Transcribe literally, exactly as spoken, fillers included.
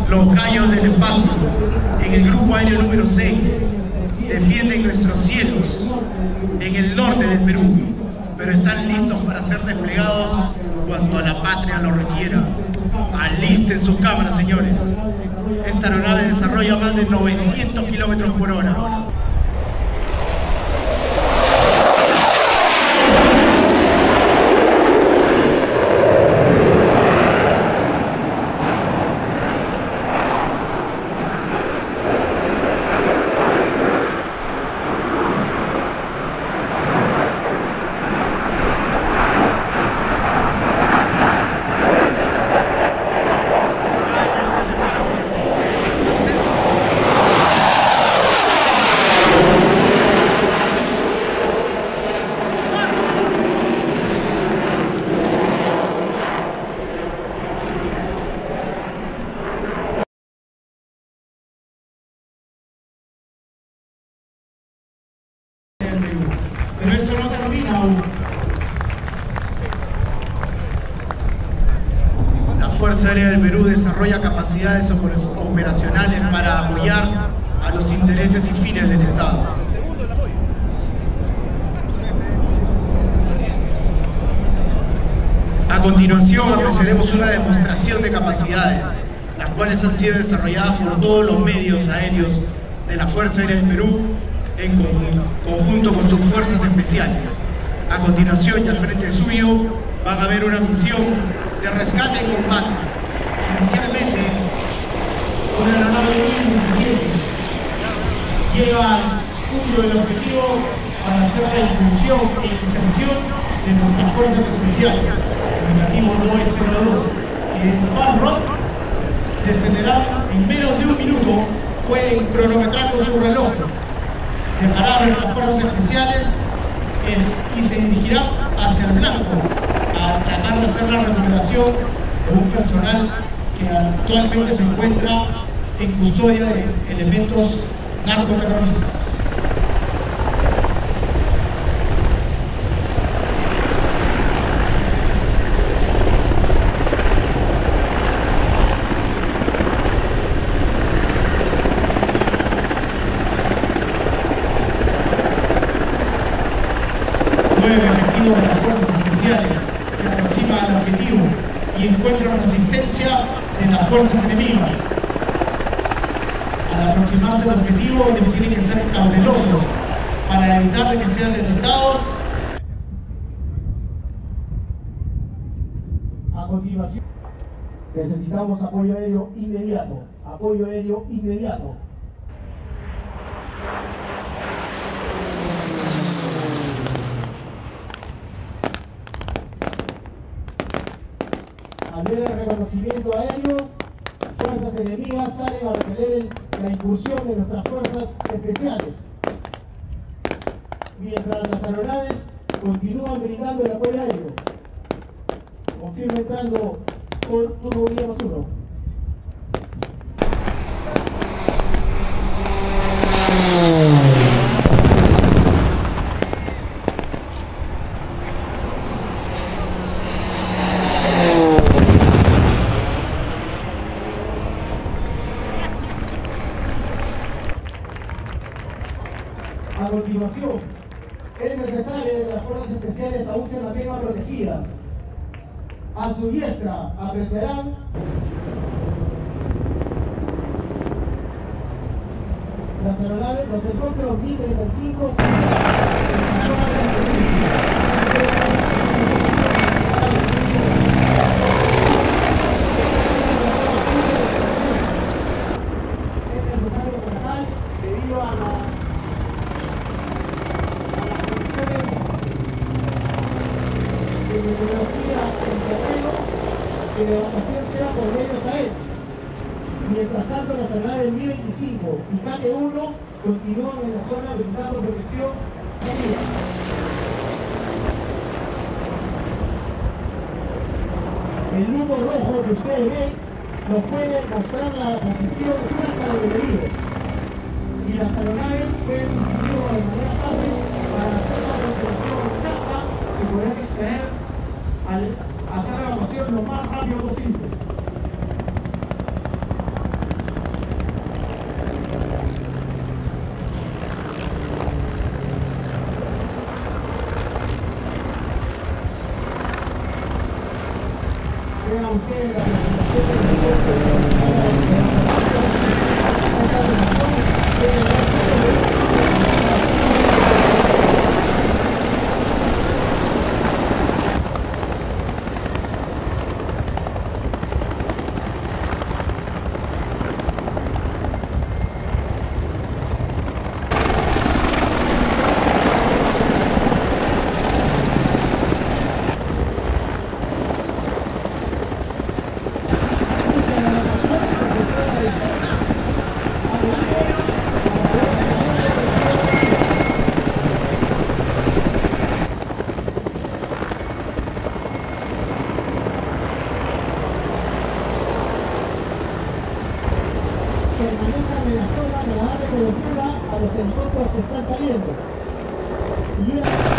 Los gallos del espacio, en el grupo aéreo número seis, defienden nuestros cielos en el norte del Perú, pero están listos para ser desplegados cuando la patria lo requiera. Alisten sus cámaras, señores. Esta aeronave desarrolla más de novecientos kilómetros por hora. Pero esto no termina aún. La Fuerza Aérea del Perú desarrolla capacidades operacionales para apoyar a los intereses y fines del Estado. A continuación apreciaremos una demostración de capacidades, las cuales han sido desarrolladas por todos los medios aéreos de la Fuerza Aérea del Perú en conjunto con sus fuerzas especiales. A continuación y al frente suyo van a ver una misión de rescate en combate. Inicialmente, una aeronave M diecisiete llega al punto del objetivo para hacer la inclusión e inserción de nuestras fuerzas especiales. Indicativo dos cero dos. El Farrock descenderá en menos de un minuto, pueden cronometrar con sus relojes. Dejará a nuestras fuerzas especiales es, y se dirigirá hacia el blanco a tratar de hacer la recuperación de un personal que actualmente se encuentra en custodia de elementos narcoterroristas. Efectivos de las fuerzas especiales se aproxima al objetivo y encuentran resistencia de las fuerzas enemigas. Al aproximarse al objetivo, ellos tienen que ser cautelosos para evitar que sean detectados. A continuación, necesitamos apoyo aéreo inmediato. Apoyo aéreo inmediato. Al ver el reconocimiento aéreo, fuerzas enemigas salen a repeler la incursión de nuestras fuerzas especiales, mientras las aeronaves continúan brindando el apoyo aéreo. Confirma entrando por turbo guía más uno. A continuación, es necesario que las fuerzas especiales aún se mantengan protegidas. A su diestra apreciarán las aeronaves, los helicópteros Mi treinta y cinco. Es necesario tratar debido a la de meteorología en terreno, que la evacuación sea por medios aéreos. Mientras tanto, las aeronaves Mi veinticinco y K T uno continúan en la zona brindando protección aérea. El humo rojo que ustedes ven nos puede mostrar la posición exacta del enemigo. Y las aeronaves pueden distinguirlo de manera fácil para hacer esa construcción exacta y poder extraer al hacer la evacuación lo más rápido posible. vean ustedes la presentación del deporte de la escala de la esta relación de permanezcan en la zona para darle cobertura a los helicópteros que están saliendo. Y